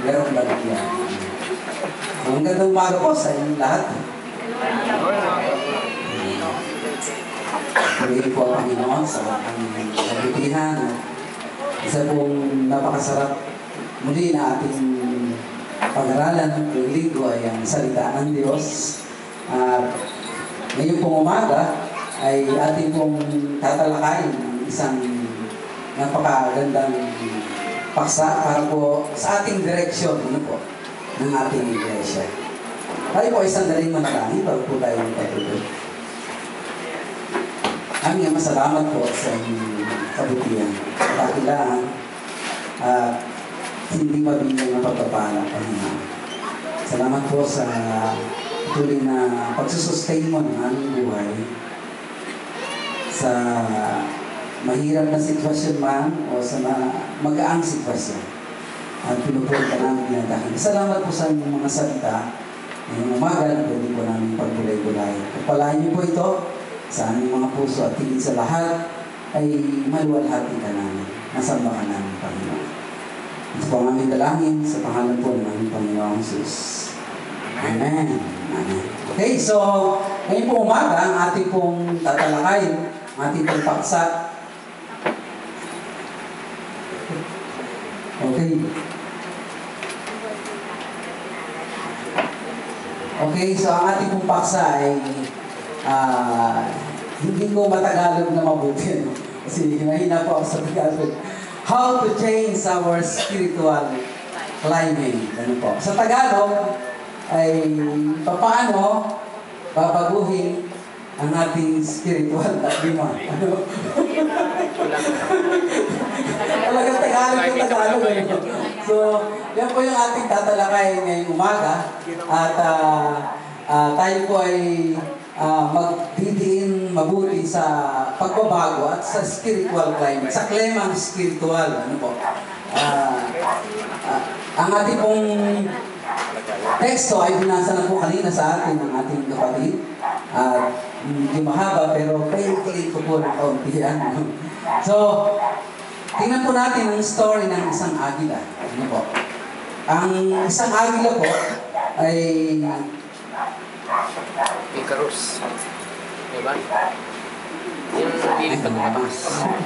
merong balik yan. So, ang gandang umaga po sa inyong lahat. Pagkain po ang Panginoon sa aking kabutihan. Isa pong napakasarap muli na ating pag-aralan ng linggo ay ang salita ng Diyos. Ngayon pong umaga ay ating pong tatalakayin ng isang napakagandang paksa para po sa ating direksyon ng ating iglesia. Tayo po isang daling manalangin bago po tayo magpatuloy. Aming masalamat po sa inyong kabutihan. Kakilaan at hindi mabilang na pagpapala, Panginoon. Salamat po sa tuloy na pagsusustain mo ng aming buhay sa mahirap na sitwasyon man o sa magaang sitwasyon. At pinupulot ka namin dahil. Salamat po sa inyong mga salita. Ngayong umaga na pwede po namin pagbulay-bulay. Pagpalain niyo po ito sa aming mga puso at tingin sa lahat ay maluwalhati ka namin. Nasamba ka namin, Panginoon. Ito po ang aming dalangin sa pangalan po ng aming Panginoon Jesus. Amen. Amen. Okay, so ngayon po umaga ang ating pong tatalakayin, ang ating pong paksa. Okay. Okay, so ang ating pong paksa ay hindi ko matagalog na mabuti, no? Kasi mahina po ako sa Tagalog. How to change our spiritual climate. Ano po? Sa Tagalog ay paano babaguhin ang ating spiritual lima. Ano? Talagang Tagalog. So, yan po yung ating tatalakay ngayong umaga. At tayo po ay magdidiin mabuti sa pagbabago at sa spiritual climate, sa klemang spiritual. Ano po? Ang ating pong teksto ay binasa na po kanina sa atin ng ating kapatid. Hindi mahaba pero paintilit ko po ng kaunti. So, tingnan po natin ang story ng isang agila. Ano po? Ang isang agila po ay Icarus. Diba? Yung pilit na bumatas.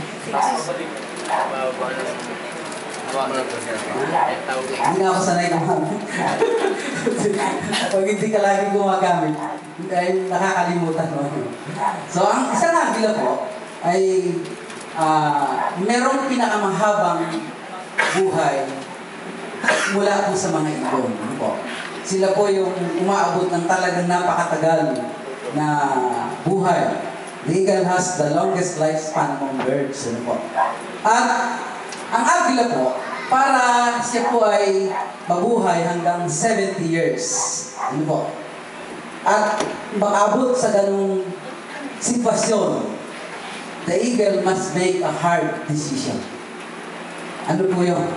Hindi na ako sanay gumamit. Pag hindi ka lagi gumagamit, ay nakakalimutan mo. So, ang isang agila po ay merong pinakamahabang buhay mula po sa mga ibon. Ano po? Sila po yung umaabot ng talagang napakatagal na buhay. The eagle has the longest lifespan among birds. Ano po? At ang agila po, para siya po ay mabuhay hanggang 70 years. Ano po? At makabot sa ganung sitwasyon, the eagle must make a hard decision. Ano po yun?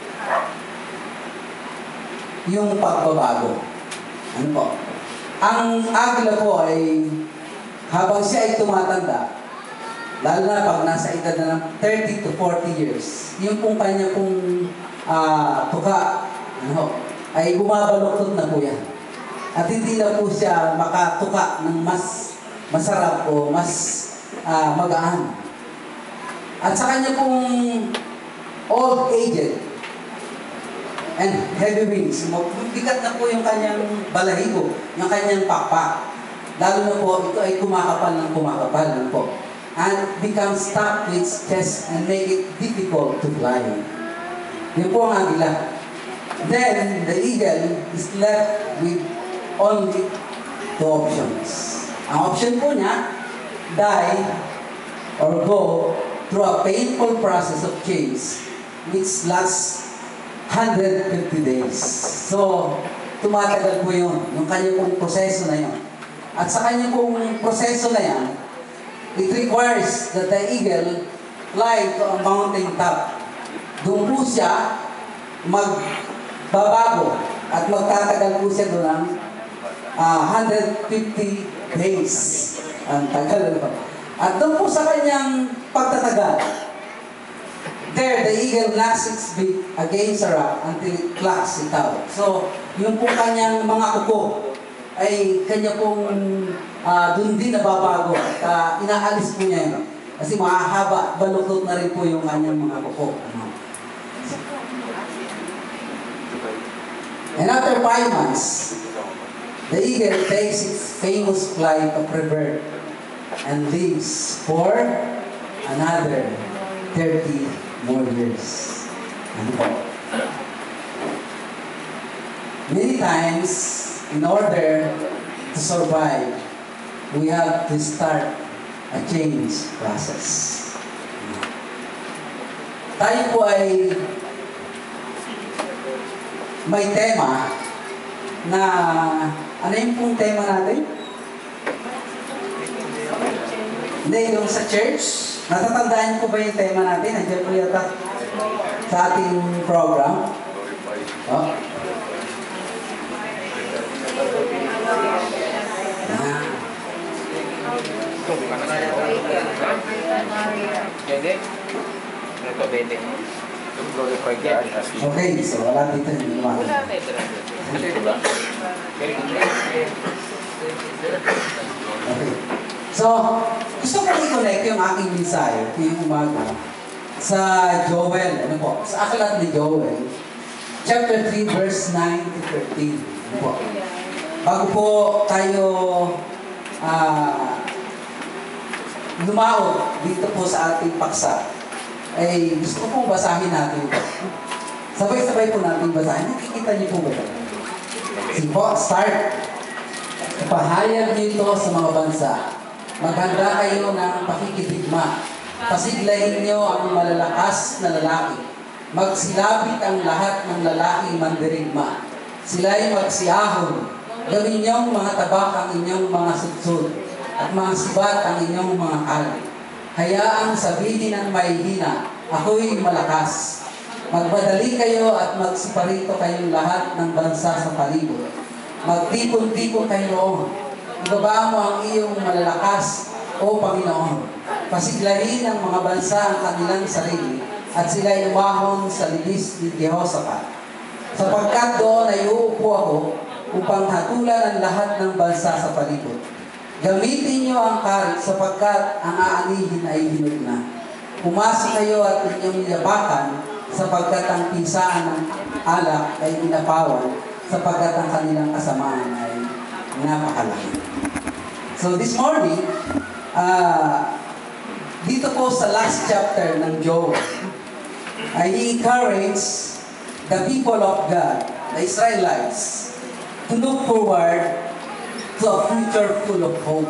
Yung pagbabago. Ano po? Ang agila po ay habang siya ay tumatanda, lalo na pag nasa edad na ng 30 to 40 years, yung pong kanya pong tuka, ay bumabaluktot na po yan. At hindi na po siya makatuka ng mas masarap o mas magaan. At sa kanya pong old aged and heavy wings, bigat na po yung kanyang balahibo, yung kanyang pakpak. Lalo na po, ito ay kumakapal ng kumakapal. Ano po? And it becomes stuck to its chest and make it difficult to fly. Yun po ang agila. Then, the eagle is left with only two options. Ang option po niya, die or go through a painful process of change which lasts 150 days. So, tumatagal po yun, yung kanyang pong proseso na yun. At sa kanyang pong proseso na yan, it requires that the eagle fly to a mountain top. Doon po siya magbabago at magtatagal po siya doon ng 150 days. Ang tagal. At doon po sa kanyang pagtatagal, There, the eagle knocks its beak against a rock until it plucks it out. So, yung po kanyang mga kuko ay kanya pong dun din nababago at inaalis po niya yun. Kasi mahahaba, baluktot na rin po yung kanyang mga kuko. And after 5 months, the eagle takes its famous flight of revert and lives for another 30 more years. Ano po? Many times, in order to survive, we have to start a change process. Tayo po ay may tema na, ano yung pong tema natin? Hindi, yung sa church. Natatandaan ko ba yung tema natin? Nandiyan po yata sa ating program. Oh. Okay, so wala dito yung iwan. Okay. So, gusto ko i-connect yung aking mensahe ngayong umaga sa Joel, ano po? Sa aklat ni Joel, chapter 3, verse 9 to 13. Ano po? Bago po tayo lumaot dito po sa ating paksa, ay gusto ko pong basahin natin ito. Sabay-sabay po natin basahin. Nakikita niyo po ba ito? Sige po, start. Ipahayag niyo ito sa mga bansa. Maghanda kayo ng pakikidigma. Pasiglahin niyo ang malalakas na lalaki. Magsilabit ang lahat ng lalaking mandirigma. Sila'y magsiahon. Gawin niyong mga tabak ang inyong mga sudsud at mga sibat ang inyong mga kali. Hayaang sabihin ng mahihina, ako'y malakas. Magmadali kayo at magsiparito kayong lahat ng bansa sa palibot. Magtipon-tipon kayo roon. Ibaba mo ang iyong malalakas, O Panginoon. Pasiglahin ng mga bansa ang kanilang sarili at sila'y umahon sa libis ni Jehoshaphat. Sapagkat doon ay uupo ako upang hatulan ang lahat ng bansa sa palibot. Gamitin niyo ang karit sapagkat ang aanihin ay hinog na. Pumasok kayo at inyong yapakan sapagkat ang pisaan ng alak ay inapawan sapagkat ang kanilang kasamaan ay napakalaki. So this morning, dito po sa last chapter ng Joel, ay encourage the people of God, the Israelites, to look forward to a future full of hope.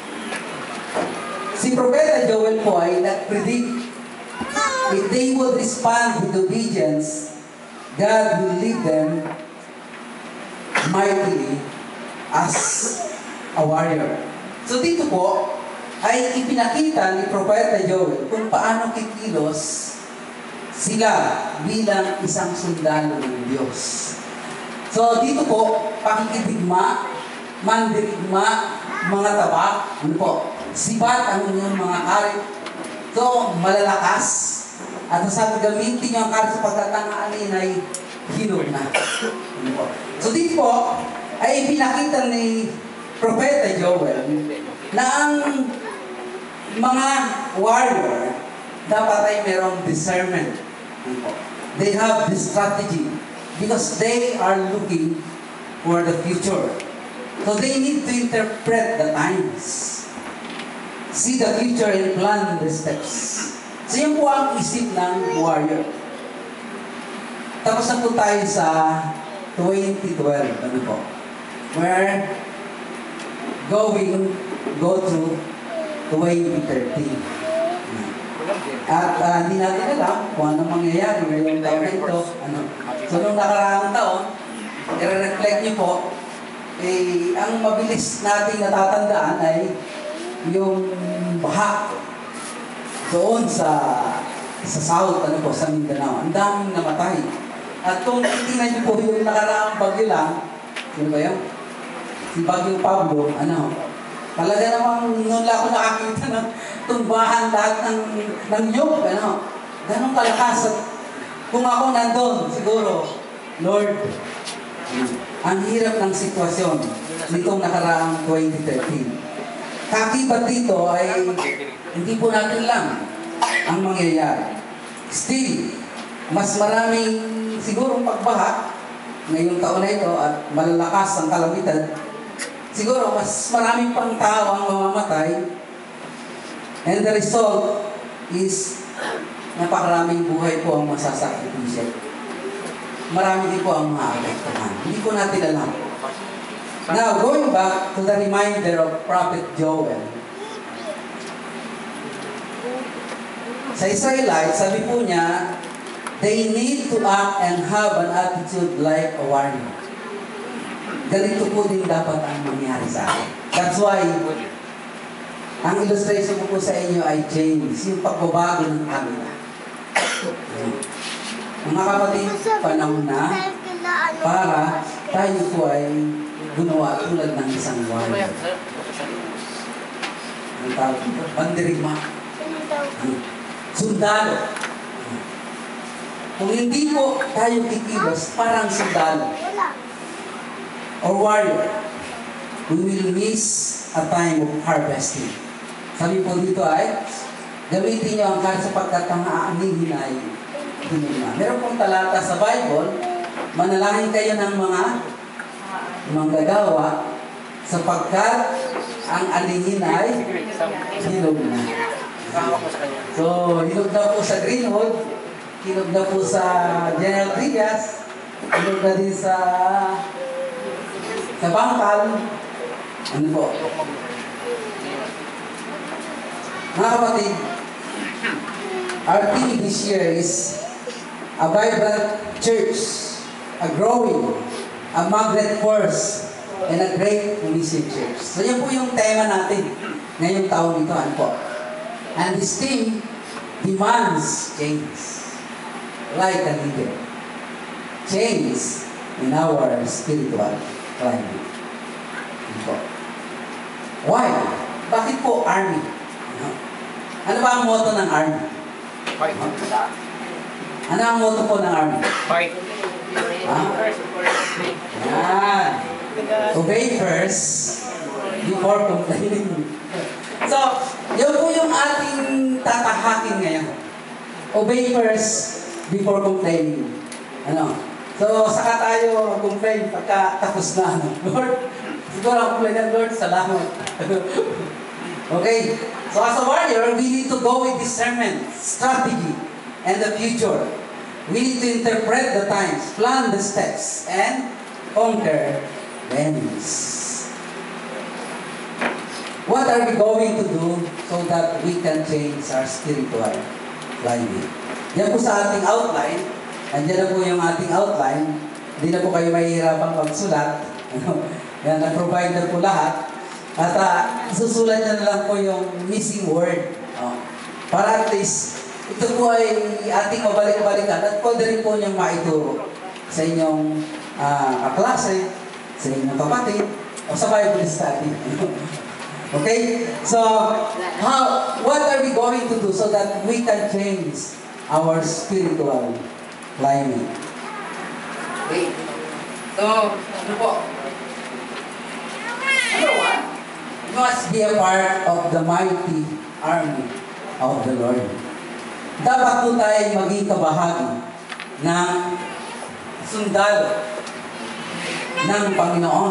Si Propeta Joel po ay nag-predict if they would respond with obedience, God will lead them mightily as a warrior. So dito po ay ipinakita ni Propeta Joel kung paano kikilos sila bilang isang sundalo ng Diyos. So dito po, pakikidigma, mandirigma, mga tabak, ano po, sibat ang inyong mga karit. So, malalakas. At sabi, gamitin nyo ang karit sapagkat ang alin ay hinog na. Ano po. So dito po, ay ipinakita ni Propeta Joel na ang mga warrior dapat ay merong discernment. Ano po. They have this strategy because they are looking for the future. So they need to interpret the times. See the future and plan the steps. So yun po ang isip ng warrior. Tapos na po tayo sa 2012. Ano po? Where go to 2013. At hindi natin alam kung ano mangyayari ngayong taon na ito. Ano. So nung nakaraang taon, i-reflect niyo po, ang mabilis nating natatandaan ay yung baha doon sa south, ano po, sa Mindanao. Ang daming namatay. At kung tingnan niyo po yung nakaraang bagyo lang, sino ba yun? Si Bagyo Pablo, ano, talaga namang noon lang ako nakakita ng tumbahan lahat ng nyug, ano. ganun kalakas. At kung ako nandun, siguro, Lord, ang hirap ng sitwasyon nitong nakaraang 2013. Kakibat dito ay hindi po natin lang ang mangyayari. Still, mas maraming siguro pagbaha ngayong taon na ito at malalakas ang kalamitan. Siguro, mas maraming pang tao ang mamamatay. And the result is napakaraming buhay po ang masasakripisyo. Marami din po ang maapektuhan. Hindi po natin alam. Now, going back to the reminder of Prophet Joel. Sa Israelites, sabi po niya, they need to act and have an attitude like a warrior. Ganito po din dapat ang mangyari sa akin. That's why, ang illustration ko po sa inyo ay James, yung pagbabago ng Amina. Mga kapatid, panahon na para tayo po ay gumawa tulad ng isang warrior. Ang tawag dito, bandirigma. Sundalo. Kung hindi po tayo kikilos, parang sundalo or warrior, we will miss a time of harvesting. Sabi po dito ay, gamitin niyo ang kahit sapagkat ang aanihin ay hinuna. Meron pong talata sa Bible, manalangin kayo ng mga manggagawa sapagkat ang anihin ay hinog na. So, hinog na po sa Greenwood, hinog na po sa General Trias, hinog na din sa Bangkal. Ano po? Mga kapatid, our theme this year is a vibrant church, a growing, a magnet force, and a great mission church. So yan po yung tema natin ngayong taon ito. Ano po? And this theme demands change, like a leader. Change in our spiritual climate. Ano po? Why? Bakit po army? Ano ba ang motto ng army? Fight. Ano ang motto po ng army? Fight. Yan. Obey first before complaining. So, yun po yung ating tatahakin ngayon. Obey first before complaining. Ano? So, saka tayo complain pagka tapos na. Lord, siguro ang complain ng Lord, salamat. Okay. So, as a warrior, we need to go with discernment, strategy, and the future. We need to interpret the times, plan the steps, and conquer the enemies. What are we going to do so that we can change our spiritual climate? Yan po sa ating outline. Andiyan na po yung ating outline. Hindi na po kayo mahihirapang magsulat. Yan, na-provide na po lahat. At susulat niya na lang po yung missing word. Para at least, ito po ay ating mabalik-balikan at pwede rin po niyang maituro sa inyong kaklase, sa inyong kapatid, o sa Bible study. Okay? So, what are we going to do so that we can change our spiritual climate? Okay? So, ano po? Number one, you must be a part of the mighty army of the Lord. Dapat po tayo maging kabahagi ng sundalo ng Panginoon.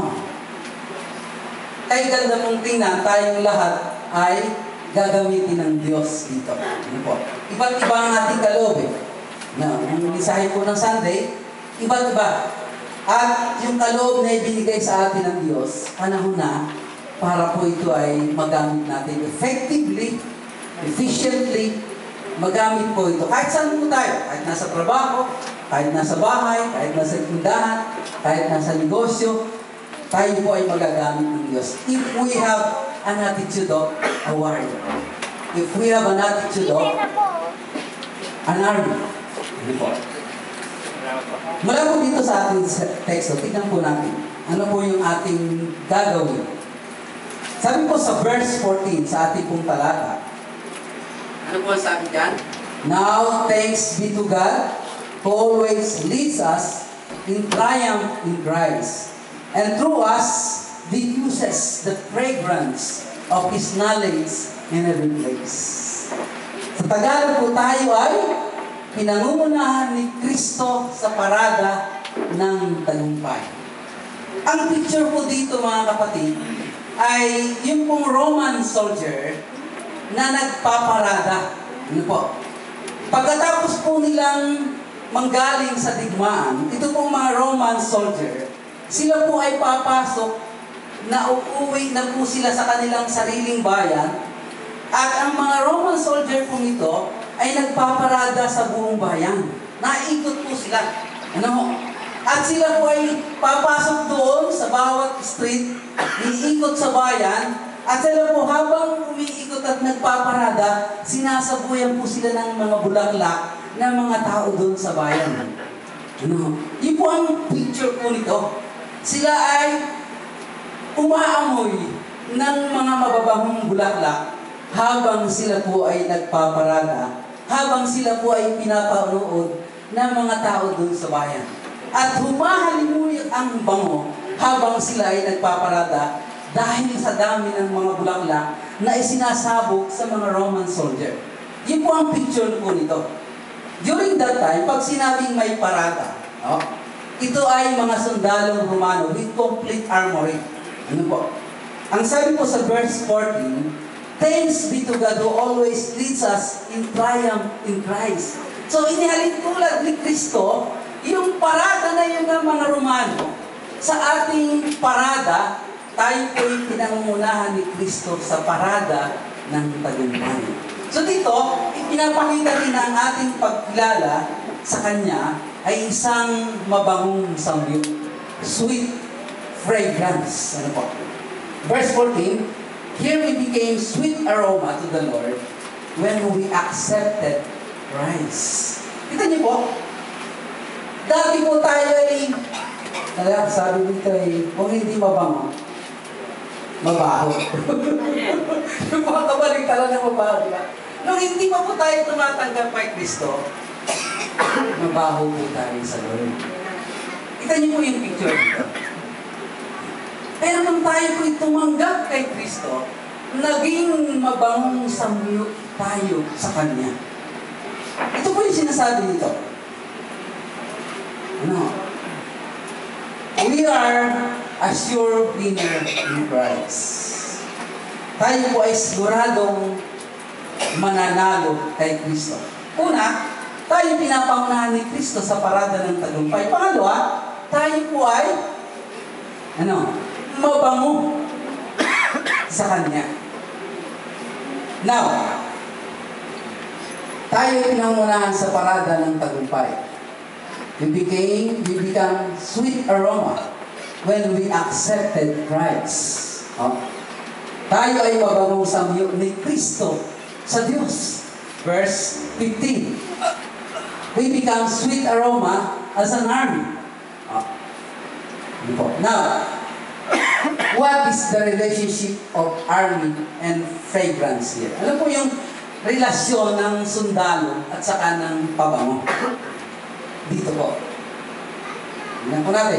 Ay ganda pong tingnan, tayong lahat ay gagamitin ng Diyos dito. Ano po? Iba't iba ang ating kaloob eh. Ang mensahe po ng Sunday, iba't iba. At yung kaloob na ibinigay sa atin ng Diyos, panahon na para po ito ay magamit natin effectively, efficiently, magamit po ito. Kahit saan po tayo, kahit nasa trabaho, kahit nasa bahay, kahit nasa tindahan, kahit nasa negosyo, tayo po ay magagamit ng Diyos. If we have an attitude of a warrior, if we have an attitude of an army, ano po? Mula po dito sa ating teksto, tignan po natin, ano po yung ating gagawin. Sabi po sa verse 14, sa ating pong talata, ano po sabi dyan? Now, thanks be to God, who always leads us in triumph in Christ, and through us diffuses the fragrance of His knowledge in every place. Sa Tagalog po tayo ay pinangungunahan ni Kristo sa parada ng tagumpay. Ang picture po dito mga kapatid ay yung pong Roman soldier na nagpaparada. Ano po? Pagkatapos po nilang manggaling sa digmaan, ito pong mga Roman soldier, sila po ay papasok na uuwi na po sila sa kanilang sariling bayan, at ang mga Roman soldier po nito ay nagpaparada sa buong bayan. Naikot po sila. Ano? At sila po ay papasok doon sa bawat street, iikot sa bayan, at sila po habang umiikot at nagpaparada, sinasabuyan po sila ng mga bulaklak ng mga tao doon sa bayan. Ano? Yun po ang picture po nito. Sila ay umaamoy ng mga mababahong bulaklak habang sila po ay nagpaparada, habang sila po ay pinapanood ng mga tao doon sa bayan. At humahalimuyak ang bango habang sila ay nagpaparada dahil sa dami ng mga bulaklak na isinasabog sa mga Roman soldier. Yun po ang picture po nito. During that time, pag sinabing may parada, ito ay mga sundalong Romano with complete armory. Ano po? Ang sabi po sa verse 14, thanks be to God who always leads us in triumph in Christ. So, inihalin tulad ni Kristo, yung parada na yun ng mga Romano, sa ating parada, tayo po'y pinangungunahan ni Kristo sa parada ng tagumpay. So dito, ipinapakita rin na ang ating pagkilala sa Kanya ay isang mabangong samyo, sweet fragrance. Ano po? Verse 14, here we became sweet aroma to the Lord when we accepted Christ. Kita niyo po, dati po tayo ay, sabi dito ay, kung hindi mabango, mabaho. Yung mga kabaliktaran na mabaho, diba? Nung hindi pa po tayo tumatanggap kay Kristo, mabaho po tayo sa Lord. Kita niyo po yung picture dito. Pero nung tayo po'y tumanggap kay Kristo, naging mabangong samyo tayo sa Kanya. Ito po yung sinasabi dito. Ano? We are a sure winner in Christ. Tayo po ay siguradong mananalo kay Kristo. Una, tayo pinapangunahan ni Kristo sa parada ng tagumpay. Pangalawa, tayo po ay mabango sa Kanya. Now, tayo pinangunahan sa parada ng tagumpay. We become sweet aroma when we accepted Christ. Tayo ay mabangong samyo ni Kristo sa Diyos. Verse 15. We become sweet aroma as an army. Now, what is the relationship of army and fragrance here? Ano po yung relasyon ng sundalo at saka ng pabango? Dito po. Tingnan po natin.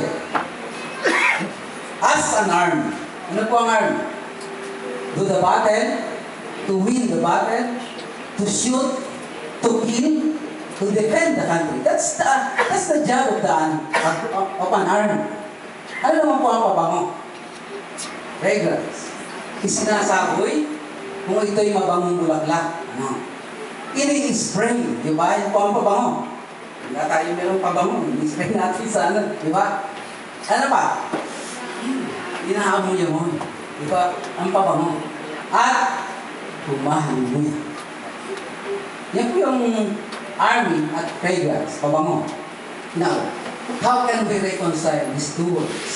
As an army. Ano po ang army? To the battle, to win the battle, to shoot, to kill, to defend the country. That's the job of an army. Ano naman po ang pabango? Fragrance. Isinasaboy kung ito'y mabangong bulaklak. Ini-spray, di ba? Yan po ang pabango. Wala tayo merong pabango. Ini-spray natin sa di ba? Ano pa? Inaamoy mo. Di ba? Ang pabango. At humahalumuya. Yan po yung army at fragrance, pabango. Now, how can we reconcile these two words?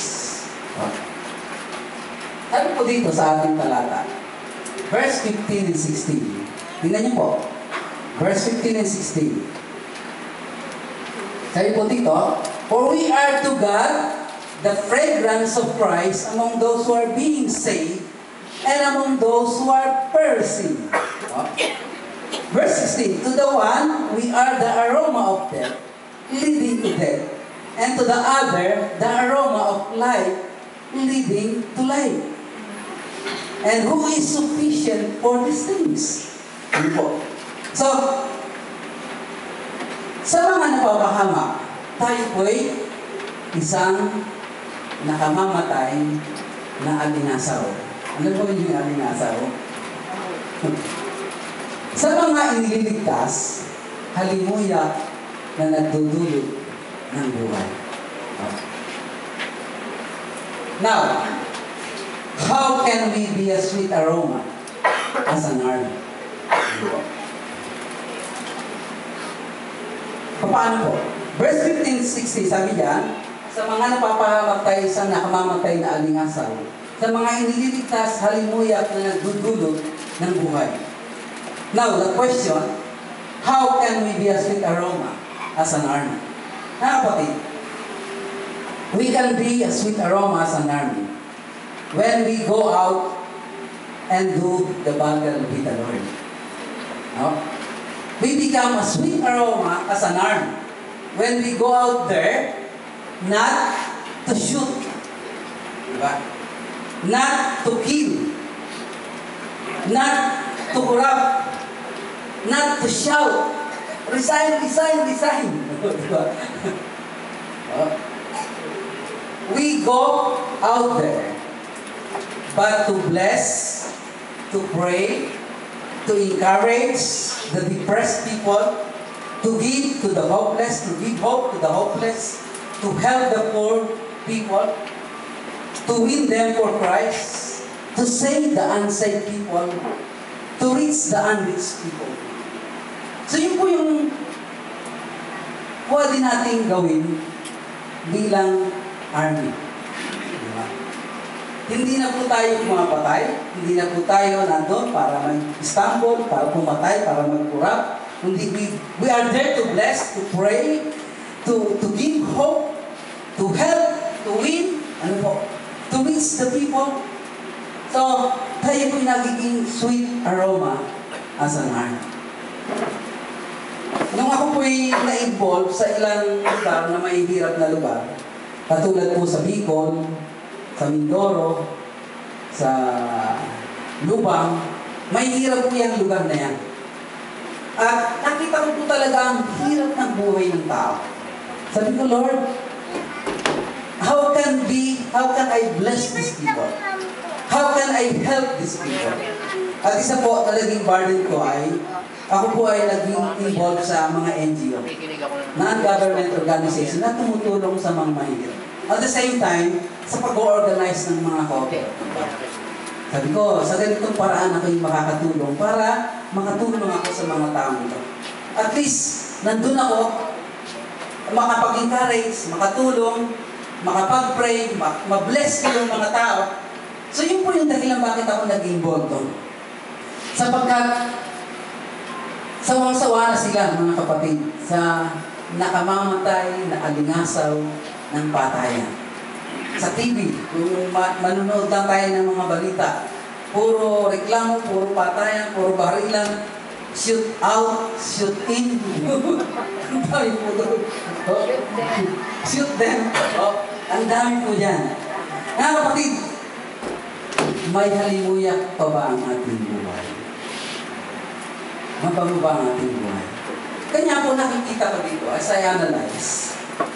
Sabi po dito sa ating talata, verse 15 and 16. Tingnan niyo po. Verse 15 and 16. Sabi po dito, for we are to God the fragrance of Christ among those who are being saved and among those who are perishing. Verse 16, to the one, we are the aroma of death, leading to death. And to the other, the aroma of life, leading to life. And who is sufficient for these things? Ano po? So, sa mga napapahamak, tayo po'y isang nakamamatay na alingasaw. Ano po yung alingasaw? Sa mga iniligtas, halimuyak na nagdudulot ng buhay. Now, how can we be a sweet aroma as an army? Paano po? Verse 15-16, sabi diyan, sa mga napapahamatay sa nakamamatay na alingasaw, sa mga iniligtas, halimuyak na nagdudulot ng buhay. Now, the question, how can we be a sweet aroma as an army? Kapatid, we can be a sweet aroma as an army when we go out and do the battle with the Lord. No? We become a sweet aroma as an army when we go out there not to shoot, diba? Not to kill, not to corrupt, not to shout, resign, resign, resign. We go out there, but to bless, to pray, to encourage the depressed people, to give to the hopeless, to give hope to the hopeless, to help the poor people, to win them for Christ, to save the unsaved people, to reach the unreached people. So yun po yung pwede nating gawin bilang army. Diba? Hindi na po tayo pumapatay, hindi na po tayo nandun para mag-stumble, para pumatay, para mag-corrupt. We are there to bless, to pray, to give hope, to help, to win, to reach the people. So, tayo po'y nagiging sweet aroma as an army. Nung ako po'y na-involve sa ilang lugar na may hirap na lugar, katulad po sa Bicol, sa Mindoro, sa Lubang, may hirap po yung lugar na yan. At nakita ko po talaga ang hirap ng buhay ng tao. Sabi ko, Lord, how can I bless these people? How can I help these people? At isa po, talagang burden ko ay, ako po ay naging involved sa mga NGO, non-government organization na tumutulong sa mga mahirap. At the same time, sa pag-organize ng mga co-op. Sabi ko, sa ganitong paraan ako yung makakatulong para makatulong ako sa mga tao ito. At least, nandun ako, makapag-encourage, makatulong, makapag-pray, ma-bless ko yung mga tao. So yun po yung dahilan bakit ako nag-involve doon. Sapagkat, sawang-sawa na sila, mga kapatid, sa nakamamatay na alingasaw ng patayan. Sa TV, kung manunood lang tayo ng mga balita, puro reklamo, puro patayan, puro barilan, shoot out, shoot in. Ang dami po doon. Shoot them. Ang dami po dyan. Mga kapatid, may halimuyak pa ba ang ating buhay? Mabago ba ang ating buhay? Kanya po nakikita ko dito, as I analyze,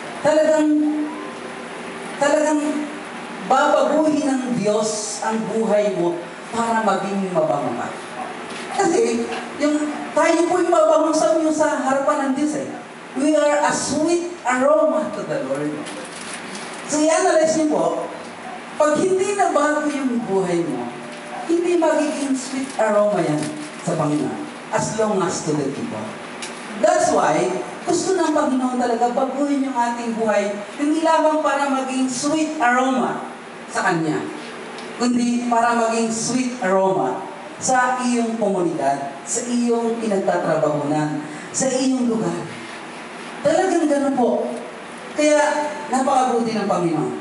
talagang babaguhin ng Diyos ang buhay mo para maging mabango ka. Kasi, tayo po yung mabango sa harapan ng Diyos eh. We are a sweet aroma to the Lord. So, i-analyze niyo po, pag hindi na bago yung buhay mo, hindi magiging sweet aroma yan sa Panginoon. As long as to the people. That's why, gusto ng Panginoon talaga baguhin yung ating buhay, hindi lamang para maging sweet aroma sa Kanya, kundi para maging sweet aroma sa iyong komunidad, sa iyong pinagtatrabahunan, sa iyong lugar. Talagang ganun po. Kaya, napakabuti ng Panginoon.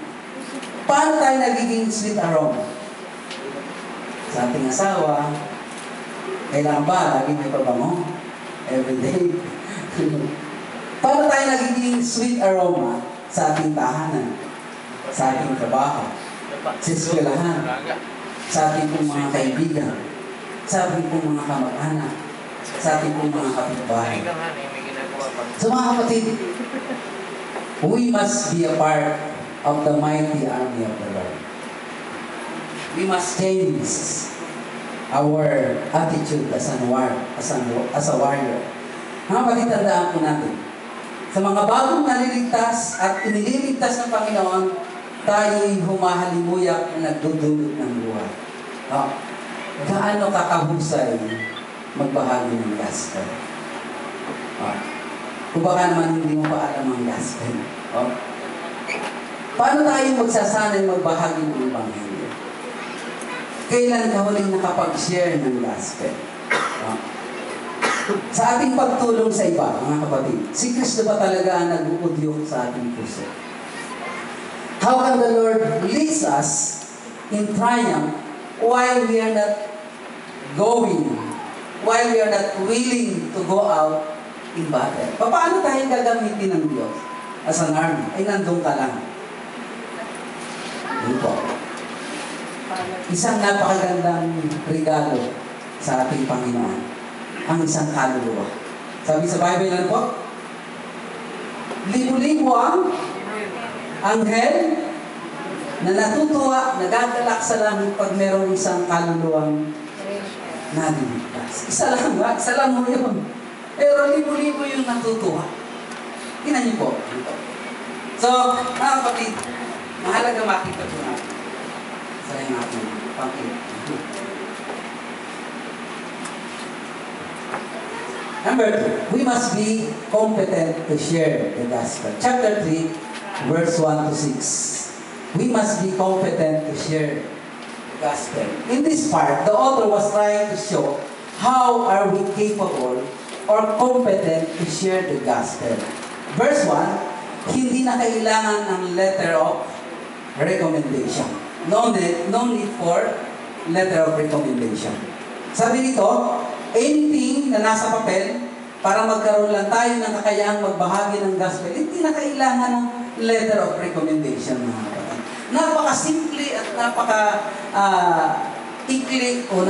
Paano tayo nagiging sweet aroma? Sa ating asawa, Kailangan ba lagi may pabango? Everyday. Paano tayo nagiging sweet aroma sa ating tahanan, sa ating trabaho, sa eskwelahan, sa ating pong mga kaibigan, sa ating pong mga kamag-anak, sa ating pong mga kapitbahay? So mga kapatid, we must be a part of the mighty army of the Lord. We must change our attitude as a warrior. Mga kapatid, tandaan po natin, sa mga bagong naliligtas at inililigtas ng Panginoon, tayo'y humahalimuyak na nagdudulot ng buhay. Gaano kakahusay magbahagi ng gospel? Kung baka naman hindi mo pa alam ang gospel. Paano tayo magsasanay magbahagi ng Ebanghelyo? Kailan ka huling nakapag-share ng gospel? Sa ating pagtulong sa iba, mga kapatid, si Kristo ba talaga ang nag-uudyok sa ating puso? How can the Lord lead us in triumph while we are not going, while we are not willing to go out in battle? Paano tayo gagamitin ng Diyos as an army? Ay, nandun ka lang. Yun po. Isang napakagandang regalo sa ating Panginoon, ang isang kaluluwa. Sabi sa Bible lang po, libo-libo ang anghel na natutuwa, nagagalak sa langit pag merong isang kaluluwang naliligtas. Isa lang ba? Isa lang mo yun. Pero libo-libo yung natutuwa. Tingnan niyo po. So, mga kapatid, mahalaga makita po natin sa yung ating pangkita. Number 2, we must be competent to share the gospel. Chapter 3, verse 1 to 6. We must be competent to share the gospel. In this part, the author was trying to show how are we capable or competent to share the gospel. Verse 1, hindi na kailangan ng letter of recommendation. No need for letter of recommendation. Sabi nito, anything na nasa papel, para magkaroon lang tayo ng kakayahang magbahagi ng gospel, hindi na kailangan ng letter of recommendation, mga kapatid. Napaka-simple at napaka-ikli o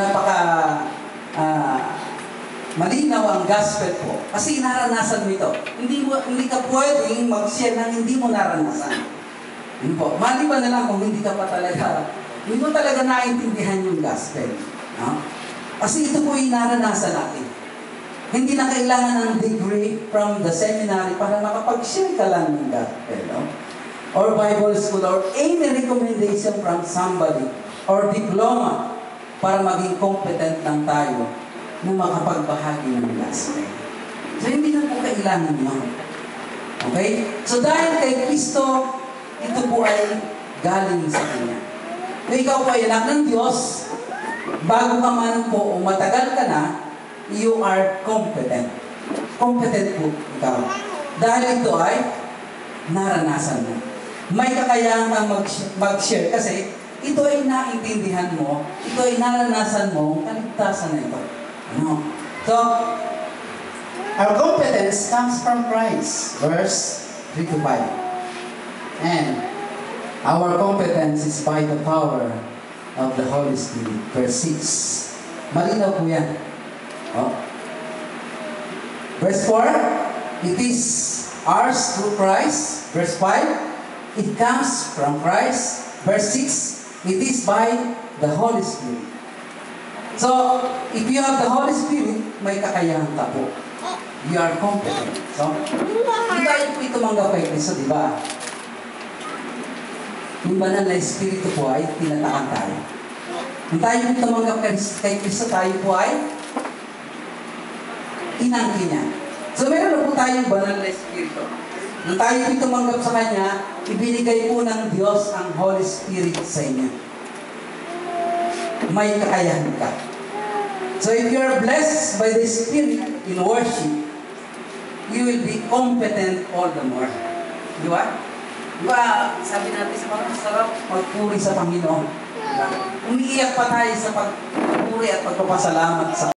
malinaw ang gospel po. Kasi naranasan mo ito. Hindi ka pwedeng mag-share ng hindi mo naranasan. Yun po. Maliban na lang kung hindi mo talaga naintindihan yung gospel. No? Kasi ito po yung naranasan natin. Hindi na kailangan ng degree from the seminary para makapag-share ka lang ng gospel. No? Or Bible school or any recommendation from somebody or diploma para maging competent lang tayo na makapagbahagi ng gospel. So hindi na po kailangan yun. Okay? So dahil kay Kristo, ito po ay galing sa Kanya. Kung ikaw po ay anak ng Diyos, bago ka man po o matagal ka na, you are competent. Competent po ikaw. Dahil ito ay naranasan mo. May kakayahan kang mag-share kasi ito ay naintindihan mo, ito ay naranasan mo, kaligtasan na ito. Ano? So, our competence comes from Christ. Verse 3 to 5. And our competence is by the power of the Holy Spirit. Verse 6. Malinaw po yan. Oh. Verse 4. It is ours through Christ. Verse 5. It comes from Christ. Verse 6. It is by the Holy Spirit. So, if you have the Holy Spirit, may kakayahan ka po. You are competent. So, hindi tayo po tumanggap kay Kristo, di ba? Yung banal na Espiritu po ay tinatakan tayo. Kung tayo po tumanggap kay Kristo, tayo po ay inangkin niya. So, meron po tayong banal na Espiritu. Nung tayo po tumanggap sa Kanya, ibinigay po ng Diyos ang Holy Spirit sa inyo. May kakayahan ka. So if you are blessed by the Spirit in worship, you will be competent all the more. Di ba? Diba, sabi natin sa mga sarap magpuri sa Panginoon. Diba? Umiiyak pa tayo sa pagpuri at pagpapasalamat sa